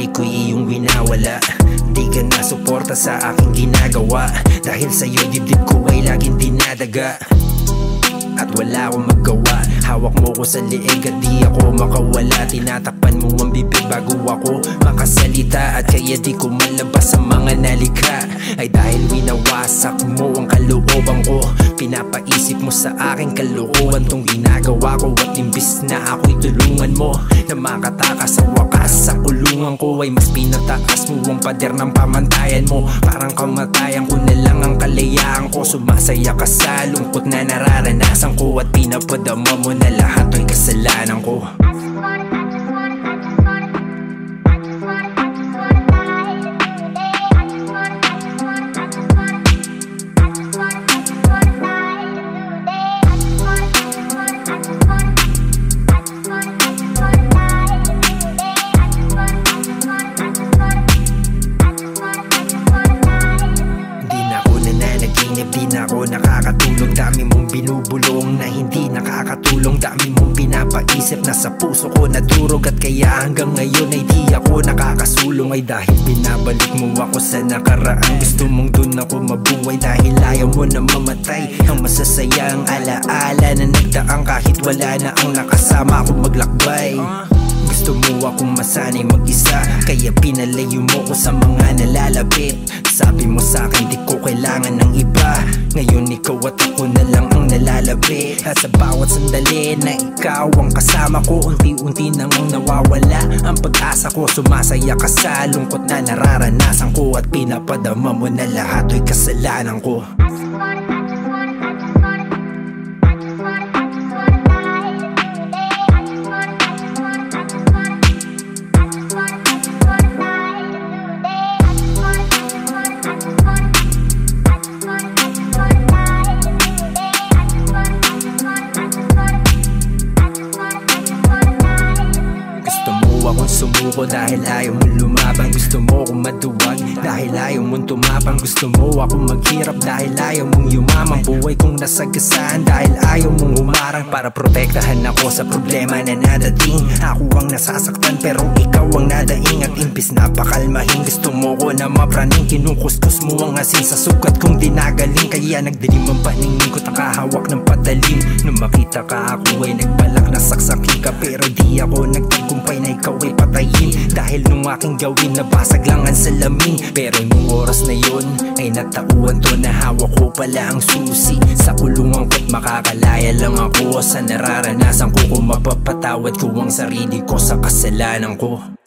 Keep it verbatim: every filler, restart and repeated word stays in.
sarili ko iyong winawala. Di ka na suporta sa aking ginagawa, dahil sa'yo dibdib ko ay laging dinadaga. At wala akong magawa, hawak mo ko sa liig at di ako makawala. Tinatakpan mo ang bibig bago ako makasalita, at kaya di ko malabas ang mga nalika. Ay dahil winawasak mo ang kalooban ko, pinapaisip mo sa aking kalooban tong ginagawa ko. At imbis na ako'y tulungan mo na makatakas sa wakas sa kulungan ko, ay mas pinataas mo ang pader ng pamantayan mo. Parang kamatayan ko na lang ang kalayaan ko. Sumasaya ka sa lungkot na nararanasan ko, at pinapadama mo na lahat ay kasalanan ko. Di na ako nakakatulog, dami mong binubulong na hindi nakakatulong. Dami mong pinapaisip na sa puso ko nadurog, at kaya hanggang ngayon ay di ako nakakasulong. Ay dahil binabalik mo ako sa nakaraan, gusto mong dun ako mabuhay dahil ayaw mo na mamatay. Ang masasaya ang alaala na nagdaang kahit wala na ang nakasama ako maglakbay. Gusto mo akong masanay mag-isa, kaya pinalayo mo ko sa mga nalalapit. Sabi mo sa akin di ko kailangan ng iba, ngayon ikaw at ako na lang ang nalalapit. At sa bawat sandali na ikaw ang kasama ko, unti-unti namang nawawala ang pag-asa ko. Sumasaya ka sa lungkot na nararanasan ko, at pinapadama mo na lahat ay kasalanan ko. Akong sumuko dahil ayaw mo lumaban, gusto mo akong maduwag dahil ayaw mong tumapang. Gusto mo akong maghirap dahil ayaw mong yumaman. Buhay kong nasagasaan dahil ayaw mong humarang, para protektahan ako sa problema na nadating. Ako ang nasasaktan pero ikaw ang nadaing, at imbis na pakalmahin gusto mo ko na mapraning. Kinukuskus mo ang asin sa sugat kong dinagaling, kaya nagdilim ang paningin ko, nakahawak ng patalim. Nung makita ka ako ay nagbalak na saksakin ka, pero di ako nagtagumpay na ikaw ay patayin. Dahil nung aking gawin nabasag lang ang salamin, pero nung oras na yun ay natauhan to na hawak ko pala ang susi sa kulungan ko't makakalaya lang ako sa nararanasan ko. Kung mapapatawad ko ang sarili ko sa kasalanan ko.